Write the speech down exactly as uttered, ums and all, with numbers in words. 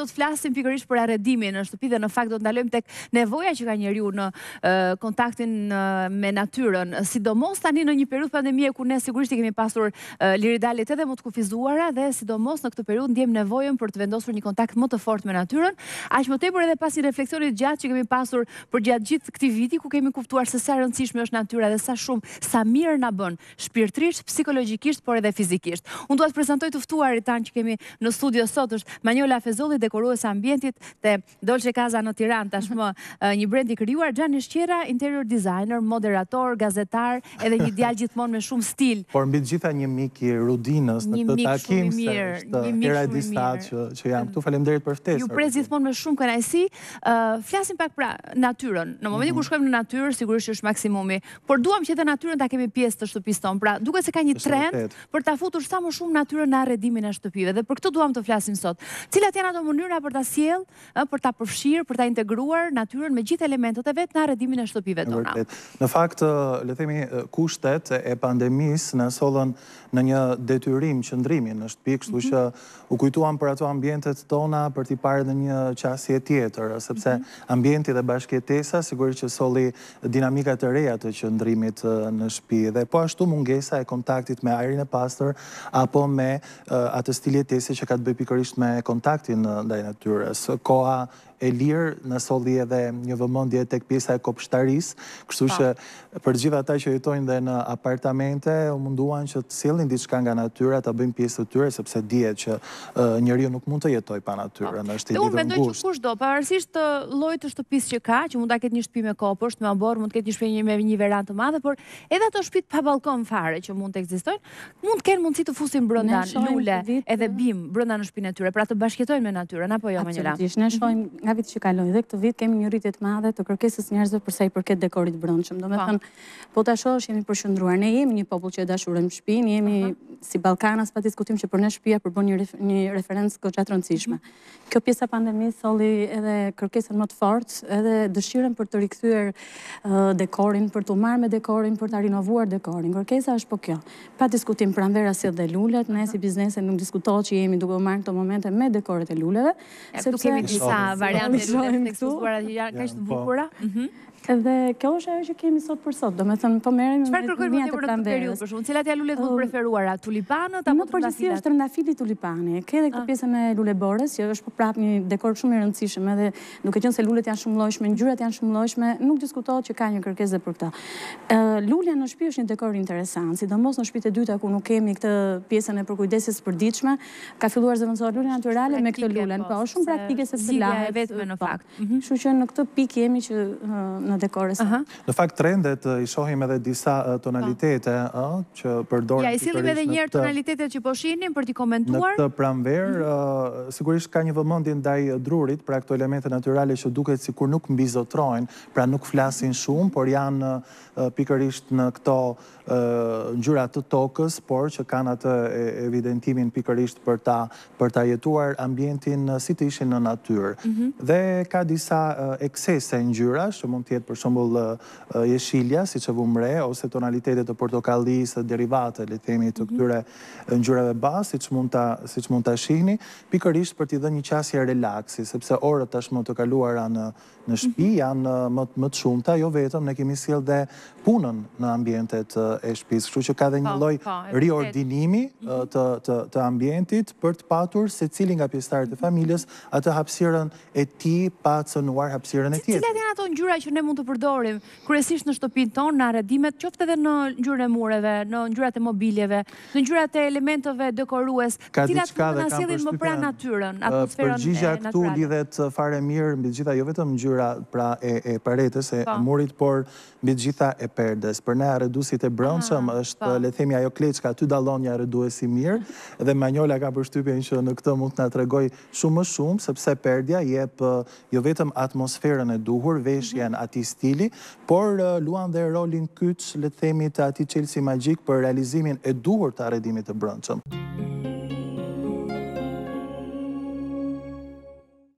do të flasim pikërisht për arredimin në shtëpi dhe në fakt do të ndalojmë tek nevoja që ka njeriu në uh, kontaktin uh, me natyrën, sidomos tani në një periudhë pandemie ku ne sigurisht i kemi pasur uh, liridalet edhe më të kufizuara dhe sidomos në këtë periudhë ndjem nevojën për të vendosur një kontakt më të fortë me natyrën, aq më tepër edhe pas një refleksioni të gjatë që kemi pasur për gjatë gjithë këtij viti ku kemi kuptuar se sa rëndësishme është natyra dhe sa shumë, sa mirë na bën shpirtërisht, psikologjikisht, por edhe fizikisht. Unë dua të prezantoj të ftuarit tanë që kemi në studio sot, është Manjola Fezolli, dekoruese ambientit te Dolce Casa në Tiranë, tashmë një brend i krijuar, Xhani Shqera, interior designer, moderator, gazetar, edhe një djalë gjithmonë me shumë stil. Por mbi të gjitha një mik i Rudinës në këtë takim, se është era e disa që që jam këtu. Faleminderit për ftesën. Ju pres gjithmonë me shumë kënaqësi. Flasim pak pra natyrën. Në momentin kur shkojmë në natyrë, sigurisht është maksimumi, por duam që edhe natyrën ta kemi pjesë të shtëpisë tonë. Pra, duket se ka një trend për ta futur sa më shumë natyrën në arredimin e shtëpive dhe për këtë duam të flasim sot. Cilat janë ato mënyra për ta sjell, për ta përfshirë, për ta integruar natyrën me gjithë elementet e vet në arredimin e shtëpive tona? Në fakt, le themi, kushtet e pandemisë na sollën në një detyrim qëndrimi në shtëpi, kështu që u kujtuam për ato ambientet tona për t'i parë në një qasje tjetër, sepse ambienti dhe bashkëjetesa sigurisht që solli dinamika të reja të qëndrimit në shtëpi dhe po ashtu mungesa e kontaktit me ajrin e pastër apo me atë stil jetese që ka të bëjë pikërisht me kontaktin ndaj natyrës. Koha e lirë në solli edhe një vëmendje tek pjesa e kopshtarisë, kështu që për gjithë ata që jetojnë dhe në apartamente, u munduan që të sillnin diçka nga natyra, ta bëjnë pjesë të tyre, sepse dihet që njeriu nuk mund të jetojë pa natyrën, është i lidhur ngushtë. Unë mendoj që kushdo, pavarësisht të llojit të shtëpisë që ka, që mund ta ketë një shtëpi me kopësht, me abor, mund të ketë një shtëpi me një verandë të madhe, por edhe ato shtëpitë pa ballkon fare që mund të ekzistojnë, mund të kenë mundësi të fusin brenda lule edhe bim brenda në shtëpinë e tyre, pra të bashkëjetojnë me natyrën, apo jo Manjola? Absolutisht, ne shohim nga viti që kaloi dhe këtë vit kemi një rritje të madhe të kërkesës njerëzve për sa i përket dekorit brendshëm. Domethënë, po ta shohësh jemi përqendruar. Ne jemi një popull që e dashurojmë shtëpinë, jemi si Ballkanas, pa diskutim që për ne shtëpia përbën një një referencë goxha të rëndësishme. Kjo pjesa pandemisë solli edhe kërkesën më të fortë, edhe dëshirën për të rikthyer dekorin, për të marrë me dekorin, për ta rinovuar dekorin. Kërkesa është po kjo. Pa diskutim pranvera si dhe lulet, ne si biznese nuk diskutohet që jemi duke u marrë këto momente me dekoret e luleve, sepse kemi disa variante lule tekstuara që janë kaq të bukura. Edhe kjo është ajo që kemi sot për sot. Domethënë po merremi me mia të pranverës. Për shembull, cilat janë lulet më të preferuara? Tulipanët apo trëndafilat? Në përgjithësi është trëndafili tulipani. Ke edhe këtë pjesën e lulebores, që është po prap një dekor shumë i rëndësishëm, edhe duke qenë se lulet janë shumë llojshme, ngjyrat janë shumë llojshme, nuk diskutohet që ka një kërkesë për këtë. Lulja në shtëpi është një dekor interesant, sidomos në shtëpitë e dyta ku nuk kemi këtë pjesën e përkujdesjes së përditshme, ka filluar zëvendësohet lule natyrale me këtë lulen, po është shumë praktike sepse lahet vetëm në fakt. Kështu që në këtë pikë jemi që në dekorës. Në fakt trendet i shohim edhe disa tonalitete që përdoren. Ja, i sillim edhe një herë tonalitetet që po shihnim për t'i komentuar. Në këtë pranverë, sigurisht ka një vëmendje ndaj drurit, pra këto elemente natyrale që duket sikur nuk mbizotrojnë, pra nuk flasin shumë, por janë pikërisht në këto ngjyra të tokës, por që kanë atë evidentimin pikërisht për ta për ta jetuar ambientin si të ishin në natyrë. Dhe ka disa eksese ngjyrash që mund të jetë për shembull jeshilja, siç e vumre, ose tonalitetet të portokallisë, derivate, le të themi, të këtyre ngjyrave bazë, siç mund ta siç mund ta shihni, pikërisht për t'i dhënë një qasje relaksi, sepse orët tashmë të kaluara në në shtëpi janë më më të shumta, jo vetëm ne kemi sjell dhe punën në ambientet e shtëpisë, kështu që ka dhe një lloj riordinimi të të të ambientit për të patur secili nga pjesëtarët e familjes atë hapësirën e tij pa cënuar hapësirën e tjetrit. Cilat janë ato ngjyra që ne mund të përdorim kryesisht në shtëpinë tonë, në arredimet, qoftë edhe në ngjyrën e mureve, në ngjyrat e mobiljeve, në ngjyrat e elementeve dekorues, cilat mund të na sjellin më pranë natyrën, atmosferën e Përgjigja këtu lidhet fare mirë mbi gjitha jo vetëm ngjyra pra e paretes, e murit, por mbi gjitha e perdes. Për ne arreduesit e brendshëm është, le të themi, ajo klecka, aty dallon një arreduesi mirë, dhe Manjola ka përshtypjen që në këtë mund të na tregoj shumë më shumë, sepse perdja jep jo vetëm atmosferën e duhur, veshjen atij stili, por luan dhe rolin kyç, le të themi, të atij çelësi magjik për realizimin e duhur të arredimit të brendshëm.